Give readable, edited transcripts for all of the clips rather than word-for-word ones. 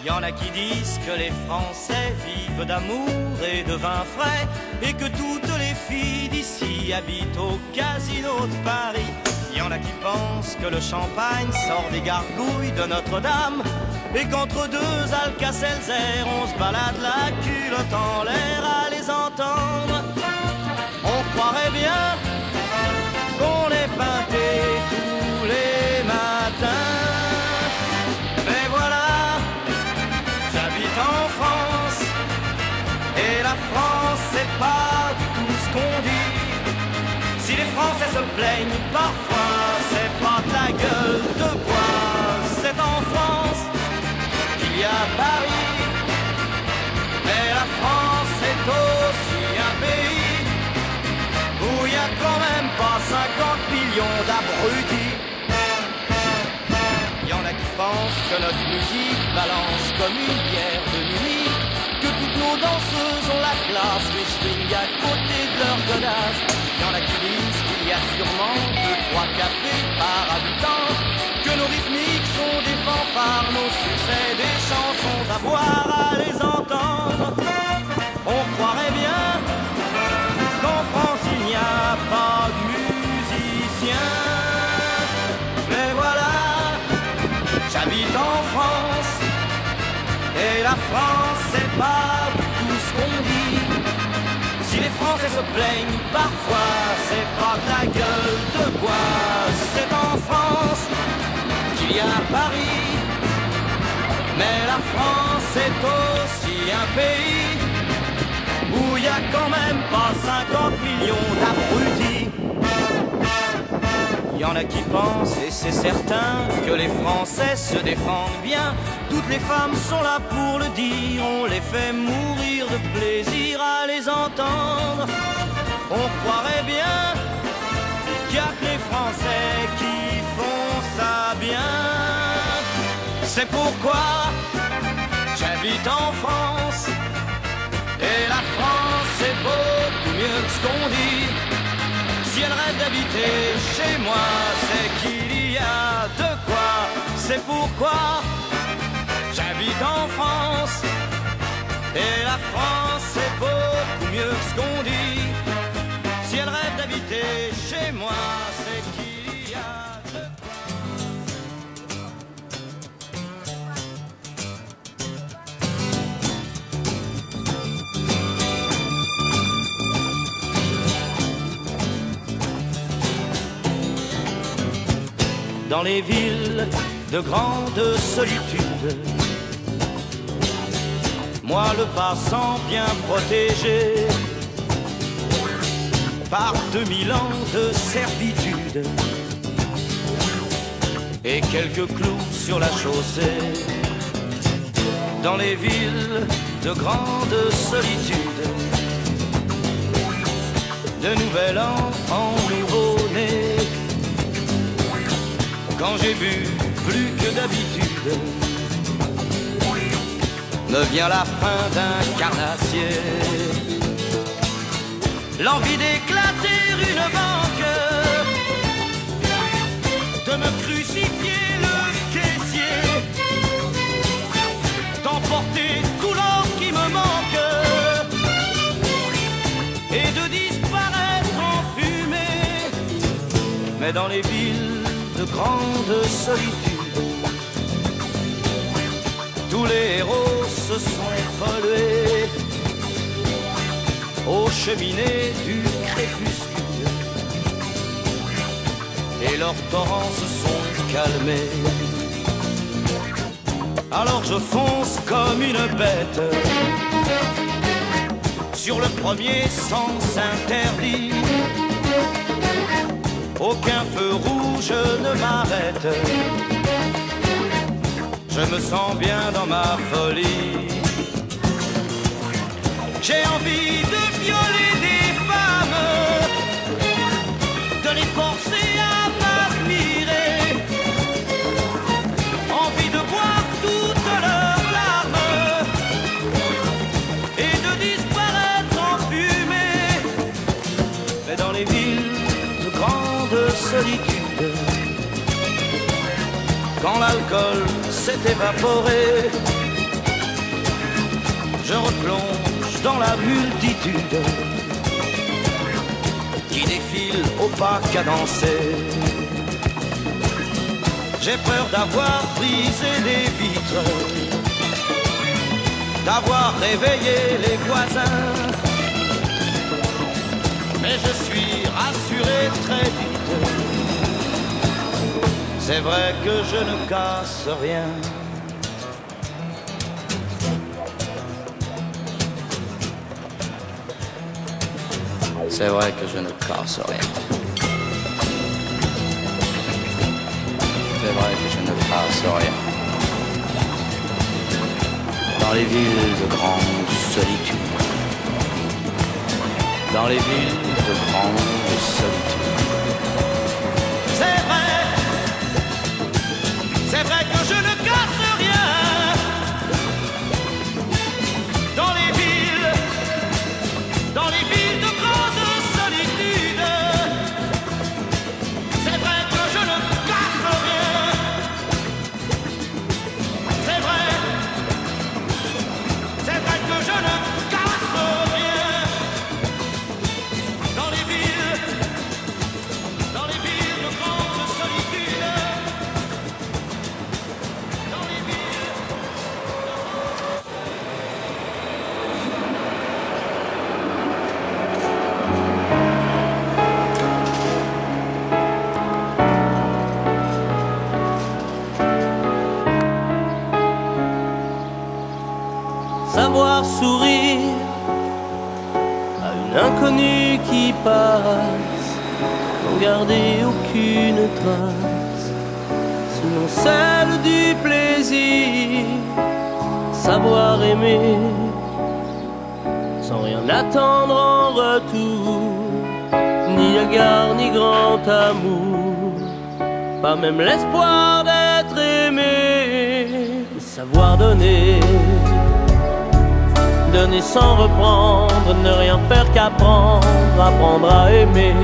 Y en a qui disent que les Français vivent d'amour et de vin frais et que toutes les filles d'ici habitent au casino de Paris. Y en a qui pensent que le champagne sort des gargouilles de Notre-Dame et qu'entre deux Alka-Seltzer on se balade la culotte en l'air à les entendre. On croirait bien qu'on est peinté tous les matins. Mais voilà, j'habite en France et la France c'est pas du tout ce qu'on dit. Si les Français se plaignent parfois, c'est pas de la gueule de bois. C'est en France qu'il y a Paris, mais la France est aussi un pays où il y a quand même pas 50 millions d'abrutis. Il y en a qui pensent que notre musique balance comme une bière de nuit, que toutes nos danseuses ont la classe, mais swing à côté de leur godasse. Il y en a qui disent qu'il y a sûrement 2-3 cafés par habitant, que nos rythmiques sont des fanfares, nos succès des chansons à boire à les entendre. On croirait bien qu'en France il n'y a pas de musiciens. Mais voilà, j'habite en France et la France c'est pas du tout ce qu'on dit. Si les Français se plaignent parfois, c'est pas de la gueule de bois. C'est en France qu'il y a Paris, mais la France est aussi un pays où il y a quand même pas 50 millions d'abrutis. Il y en a qui pensent, et c'est certain, que les Français se défendent bien. Toutes les femmes sont là pour le dire, on les fait mourir de plaisir à les entendre. On croirait bien qu'il n'y a que les Français qui font ça bien. C'est pourquoi j'habite en France et la France c'est beaucoup mieux que ce qu'on dit. Si elle rêve d'habiter chez moi, c'est qu'il y a de quoi. C'est pourquoi j'habite en France et la France c'est beaucoup mieux que ce qu'on dit. Si elle rêve d'habiter chez moi, c'est qu'il y a de quoi. Dans les villes de grande solitude, moi le passant bien protégé par 2000 ans de servitude et quelques clous sur la chaussée. Dans les villes de grande solitude, de nouvel an en nouveau-né, quand j'ai bu plus que d'habitude, me vient la fin d'un carnassier. L'envie d'éclater une banque, de me crucifier le caissier, d'emporter tout l'or qui me manque et de disparaître en fumée. Mais dans les villes de grande solitude, tous les héros se sont pollués aux cheminées du crépuscule et leurs torrents se sont calmés. Alors je fonce comme une bête sur le premier sens interdit. Aucun feu rouge ne m'arrête, je me sens bien dans ma folie. J'ai envie de violer des femmes, de les forcer à m'admirer, envie de boire toutes leurs larmes et de disparaître en fumée. Mais dans les villes de grande solitude, quand l'alcool s'est évaporé, je replonge dans la multitude qui défile au pas cadencé. J'ai peur d'avoir brisé des vitres, d'avoir réveillé les voisins, mais je suis rassuré très vite. C'est vrai que je ne casse rien. C'est vrai que je ne casse rien. C'est vrai que je ne casse rien. Dans les villes de grande solitude. Dans les villes de grande solitude. C'est vrai que je ne casse rien. Dans les villes de grande solitude. C'est vrai que je ne casse rien. C'est vrai que je ne casse rien. Dans les villes de grande solitude. Savoir sourire à une inconnue qui passe, n'en garder aucune trace, sinon celle du plaisir. Savoir aimer sans rien attendre en retour, ni égard ni grand amour, pas même l'espoir d'être aimé. Savoir donner, donner sans reprendre, ne rien faire qu'apprendre, apprendre à aimer.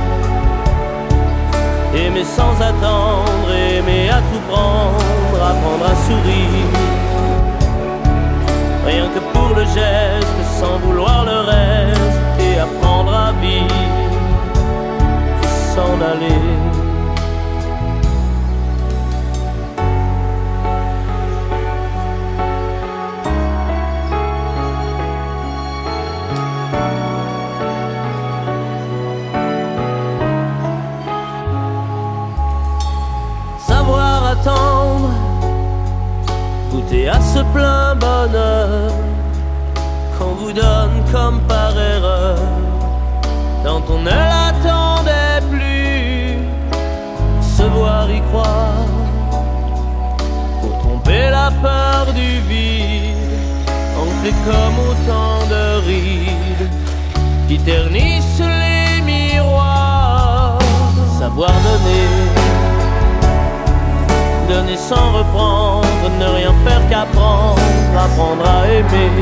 Aimer sans attendre, aimer à tout prendre, apprendre à sourire. Rien que pour le geste, sans vouloir le reste, et apprendre à vivre, et s'en aller. Attendre, goûter à ce plein bonheur qu'on vous donne comme par erreur, quand on ne l'attendait plus. Se voir y croire, pour tromper la peur du vide, ancré comme autant de rides qui ternissent les miroirs. Savoir donner, donner sans reprendre, ne rien faire qu'apprendre, apprendre à aimer.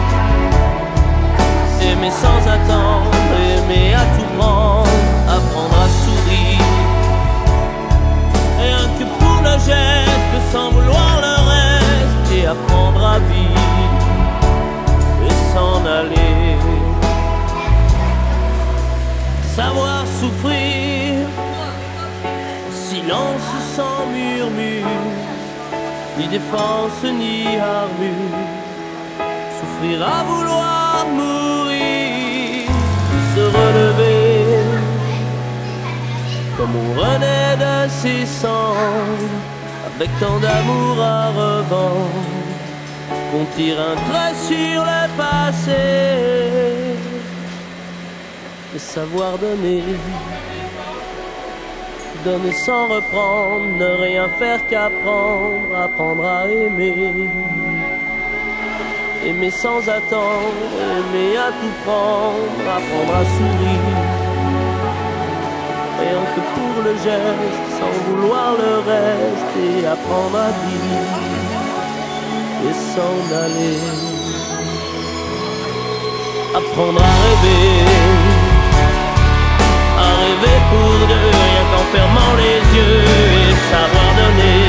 Aimer sans attendre, aimer à tout prendre, apprendre à sourire. Rien que pour le geste, sans vouloir le reste, et apprendre à vivre, et s'en aller. Savoir souffrir, silence sans murmure, ni défense ni armure. Souffrir à vouloir mourir, se relever comme on renaît de ses cendres, avec tant d'amour à revendre, qu'on tire un trait sur le passé. Et savoir donner, donner sans reprendre, ne rien faire qu'apprendre, apprendre à aimer. Aimer sans attendre, aimer à tout prendre, apprendre à sourire. Rien que pour le geste, sans vouloir le reste, et apprendre à vivre, et s'en aller. Apprendre à rêver pour deux, rien qu'en fermant les yeux, et savoir donner.